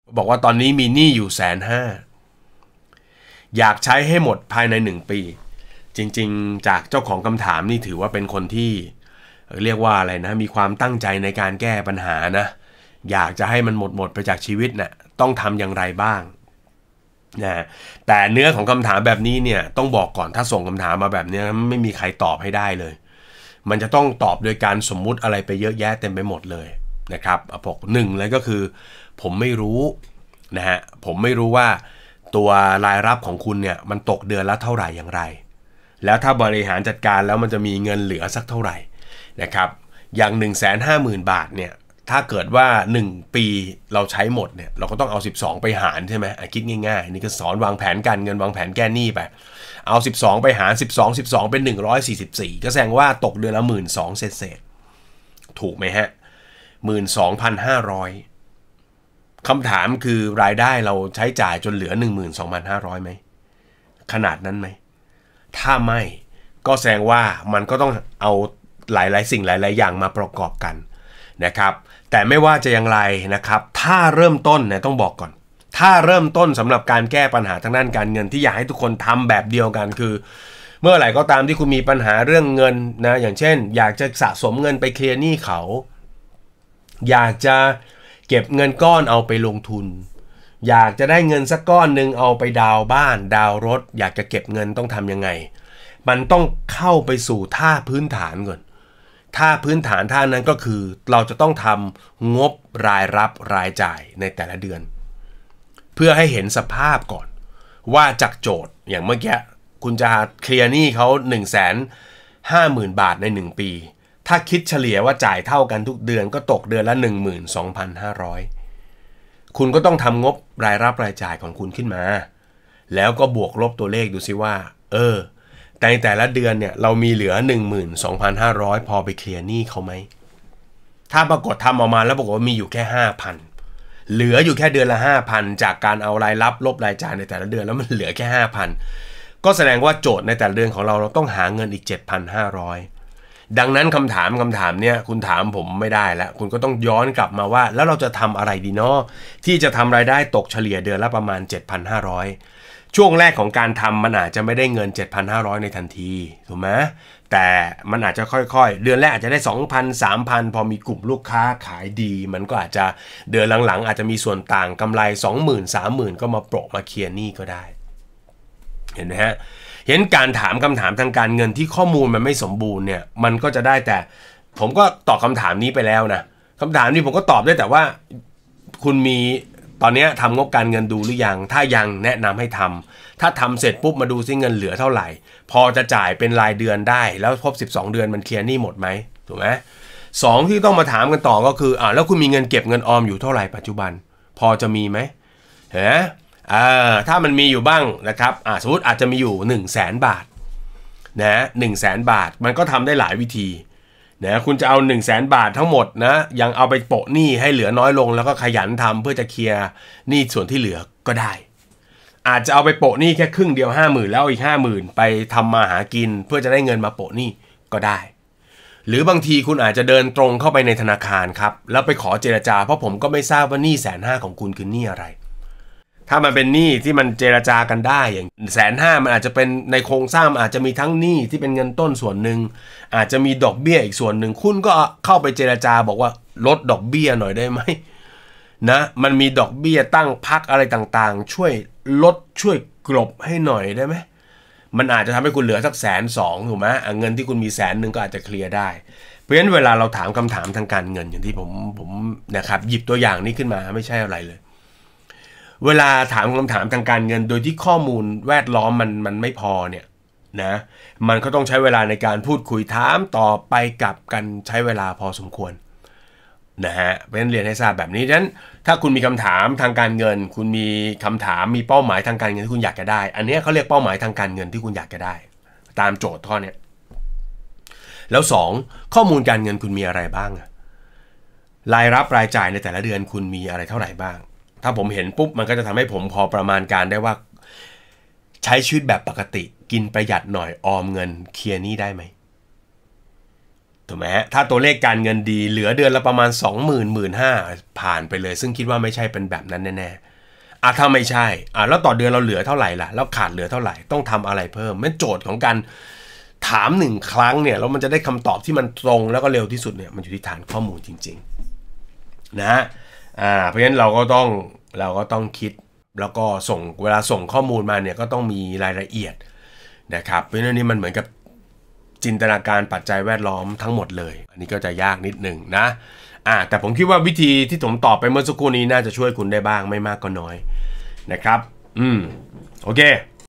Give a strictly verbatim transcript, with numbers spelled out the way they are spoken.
บอกว่าตอนนี้มีหนี้อยู่แสนห้าอยากใช้ให้หมดภายในหนึ่งปีจริงๆจากเจ้าของคำถามนี่ถือว่าเป็นคนที่เรียกว่าอะไรนะมีความตั้งใจในการแก้ปัญหานะอยากจะให้มันหมดหมดไปจากชีวิตนะ่ะต้องทำอย่างไรบ้างนะแต่เนื้อของคำถามแบบนี้เนี่ยต้องบอกก่อนถ้าส่งคำถามมาแบบนี้ไม่มีใครตอบให้ได้เลยมันจะต้องตอบโดยการสมมุติอะไรไปเยอะแยะเต็มไปหมดเลยนะครับบอกหนึ่งเลยก็คือผมไม่รู้นะฮะผมไม่รู้ว่าตัวรายรับของคุณเนี่ยมันตกเดือนละเท่าไหร่อย่างไรแล้วถ้าบริหารจัดการแล้วมันจะมีเงินเหลือสักเท่าไหร่นะครับอย่าง หนึ่งแสนห้าหมื่น บาทเนี่ยถ้าเกิดว่าหนึ่งปีเราใช้หมดเนี่ยเราก็ต้องเอาสิบสองไปหารใช่ไหมคิดง่ายๆนี่ก็สอนวางแผนการเงินวางแผนแก้หนี้ไปเอาสิบสองไปหารสิบสอง สิบสองเป็นหนึ่งร้อยสี่สิบสี่ก็แสดงว่าตกเดือนละ หนึ่งหมื่นสองพัน เศษๆถูกไหมฮะ หนึ่งหมื่นสองพันห้าร้อย คำถามคือรายได้เราใช้จ่ายจนเหลือ หนึ่งหมื่นสองพันห้าร้อย ไหมขนาดนั้นไหมถ้าไม่ก็แสดงว่ามันก็ต้องเอาหลายๆสิ่งหลายๆอย่างมาประกอบกันนะครับแต่ไม่ว่าจะอย่างไรนะครับถ้าเริ่มต้นเนี่ยต้องบอกก่อนถ้าเริ่มต้นสำหรับการแก้ปัญหาทางด้านการเงินที่อยากให้ทุกคนทำแบบเดียวกันคือเมื่อไหร่ก็ตามที่คุณมีปัญหาเรื่องเงินนะอย่างเช่นอยากจะสะสมเงินไปเคลียร์หนี้เขาอยากจะเก็บเงินก้อนเอาไปลงทุนอยากจะได้เงินสักก้อนหนึ่งเอาไปดาวบ้านดาวรถอยากจะเก็บเงินต้องทำยังไงมันต้องเข้าไปสู่ท่าพื้นฐานก่อนท่าพื้นฐานท่านั้นก็คือเราจะต้องทำงบรายรับรายจ่ายในแต่ละเดือนเพื่อให้เห็นสภาพก่อนว่าจากโจทย์อย่างเมื่อกี้คุณจะเคลียร์หนี้เขา หนึ่งแสนห้าหมื่น บาทในหนึ่งปีถ้าคิดเฉลี่ยว่าจ่ายเท่ากันทุกเดือนก็ตกเดือนละ หนึ่งหมื่นสองพันห้าร้อย คุณก็ต้องทำงบรายรับรายจ่ายของคุณขึ้นมาแล้วก็บวกลบตัวเลขดูซิว่าเออในแต่ละเดือนเนี่ยเรามีเหลือ หนึ่งหมื่นสองพันห้าร้อย พอไปเคลียร์หนี้เขาไหมถ้าปรากฏทำออกมาแล้วบอกว่ามีอยู่แค่ ห้าพัน เหลืออยู่แค่เดือนละ ห้าพัน จากการเอารายรับลบรายจ่ายในแต่ละเดือนแล้วมันเหลือแค่ ห้าพัน ก็แสดงว่าโจทย์ในแต่ละเดือนของเราเราต้องหาเงินอีก เจ็ดพันห้าร้อย ดังนั้นคำถามคำถามเนี่ยคุณถามผมไม่ได้แล้วคุณก็ต้องย้อนกลับมาว่าแล้วเราจะทำอะไรดีเนาะที่จะทำรายได้ตกเฉลี่ยเดือนละประมาณ เจ็ดพันห้าร้อย ช่วงแรกของการทำมันอาจจะไม่ได้เงิน เจ็ดพันห้าร้อย ในทันทีถูกไหมแต่มันอาจจะค่อยๆเดือนแรกอาจจะได้ สองพัน สามพัน พอมีกลุ่มลูกค้าขายดีมันก็อาจจะเดือนหลังๆอาจจะมีส่วนต่างกำไร สองหมื่น สามหมื่น ก็มาโปะมาเคลียร์หนี้ก็ได้เห็นไหมฮะเห็นการถามคำถามทางการเงินที่ข้อมูลมันไม่สมบูรณ์เนี่ยมันก็จะได้แต่ผมก็ตอบคำถามนี้ไปแล้วนะคำถามนี้ผมก็ตอบได้แต่ว่าคุณมีตอนนี้ทำงบการเงินดูหรือยังถ้ายังแนะนำให้ทำถ้าทำเสร็จปุ๊บมาดูซิเงินเหลือเท่าไหร่พอจะจ่ายเป็นรายเดือนได้แล้วครบสิบสองเดือนมันเคลียร์หนี้หมดไหมถูกไหมสองที่ต้องมาถามกันต่อก็คืออ่าแล้วคุณมีเงินเก็บเงินออมอยู่เท่าไหร่ปัจจุบันพอจะมีไหมเห็นไหมอ่าถ้ามันมีอยู่บ้างนะครับอ่าสมมติอาจจะมีอยู่ หนึ่งแสน บาทนะหนึ่งแสน บาทมันก็ทำได้หลายวิธีนะคุณจะเอา หนึ่งแสน บาททั้งหมดนะยังเอาไปโปะหนี้ให้เหลือน้อยลงแล้วก็ขยันทำเพื่อจะเคลียร์หนี้ส่วนที่เหลือก็ได้อาจจะเอาไปโปะหนี้แค่ครึ่งเดียว ห้าหมื่น แล้วอีก ห้าหมื่น ไปทำมาหากินเพื่อจะได้เงินมาโปะหนี้ก็ได้หรือบางทีคุณอาจจะเดินตรงเข้าไปในธนาคารครับแล้วไปขอเจรจาเพราะผมก็ไม่ทราบว่าหนี้แสนห้าของคุณคือหนี้อะไรถ้ามันเป็นหนี้ที่มันเจรจากันได้อย่างแสนห้ามันอาจจะเป็นในโครงสร้างอาจจะมีทั้งหนี้ที่เป็นเงินต้นส่วนหนึ่งอาจจะมีดอกเบี้ยอีกส่วนหนึ่งคุณก็เข้าไปเจรจาบอกว่าลดดอกเบี้ยหน่อยได้ไหมนะมันมีดอกเบี้ยตั้งพักอะไรต่างๆช่วยลดช่วยกลบให้หน่อยได้ไหมมันอาจจะทำให้คุณเหลือสักแสนสองถูกไหมเงินที่คุณมีแสนหนึ่งก็อาจจะเคลียร์ได้เพราะฉะนั้นเวลาเราถามคำถามทางการเงินอย่างที่ผมผมนะครับหยิบตัวอย่างนี้ขึ้นมาไม่ใช่อะไรเลยเวลาถามคำถามทางการเงินโดยที่ข้อมูลแวดล้อมมันมันไม่พอเนี่ยนะมันก็ต้องใช้เวลาในการพูดคุยถามต่อไปกับกันใช้เวลาพอสมควรนะฮะเพราะฉะนั้นเรียนให้ทราบแบบนี้ฉะนั้นถ้าคุณมีคำถามทางการเงินคุณมีคำถามมีเป้าหมายทางการเงินที่คุณอยากจะได้อันนี้เขาเรียกเป้าหมายทางการเงินที่คุณอยากจะได้ตามโจทย์ข้อนี้แล้วสองข้อมูลการเงินคุณมีอะไรบ้างรายรับรายจ่ายในแต่ละเดือนคุณมีอะไรเท่าไหร่บ้างถ้าผมเห็นปุ๊บมันก็จะทำให้ผมพอประมาณการได้ว่าใช้ชีวิตแบบปกติกินประหยัดหน่อยออมเงินเคลียร์หนี้ได้ไหมถูกไหมฮะถ้าตัวเลขการเงินดีเหลือเดือนละประมาณ สองหมื่น หนึ่งหมื่นห้าพัน ผ่านไปเลยซึ่งคิดว่าไม่ใช่เป็นแบบนั้นแน่ๆอ่ะถ้าไม่ใช่อ่ะแล้วต่อเดือนเราเหลือเท่าไหร่ล่ะแล้วขาดเหลือเท่าไหร่ต้องทำอะไรเพิ่มเป็นโจทย์ของการถามหนึ่งครั้งเนี่ยแล้วมันจะได้คำตอบที่มันตรงแล้วก็เร็วที่สุดเนี่ยมันอยู่ที่ฐานข้อมูลจริงๆนะอ่าเพราะฉะนั้นเราก็ต้องเราก็ต้องคิดแล้วก็ส่งเวลาส่งข้อมูลมาเนี่ยก็ต้องมีรายละเอียดนะครับเพราะฉะนั้นนี่มันเหมือนกับจินตนาการปัจจัยแวดล้อมทั้งหมดเลยอันนี้ก็จะยากนิดหนึ่งนะอ่าแต่ผมคิดว่าวิธีที่ผมตอบไปเมื่อสักครู่นี้น่าจะช่วยคุณได้บ้างไม่มากก็น้อยนะครับอืมโอเค